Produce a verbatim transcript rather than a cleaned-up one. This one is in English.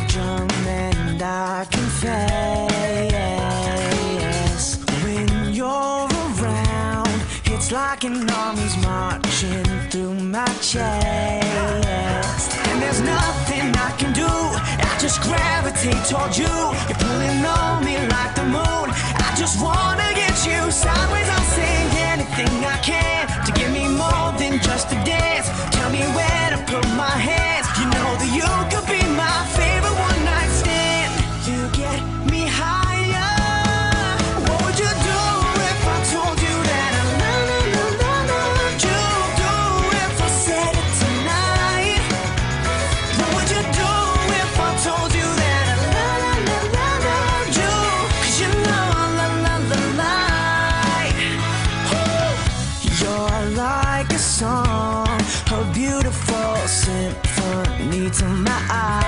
drum and I confess, when you're around, it's like an army's marching through my chest. And there's nothing I can do, I just gravitate toward you. You're pulling on me like the moon, I just wanna get you sideways. I'll sing anything I can to give me more than just a dance. Tell me where to put my hands, you know that you could be my favorite one night stand. You get me higher. What would you do if I told you that I love, love, love, loved you? Do if I said it tonight? What would you do if I told you that I love, love, love, loved you? 'Cause you know I love, love, love, light. You're like a song, a beautiful symphony to my eyes.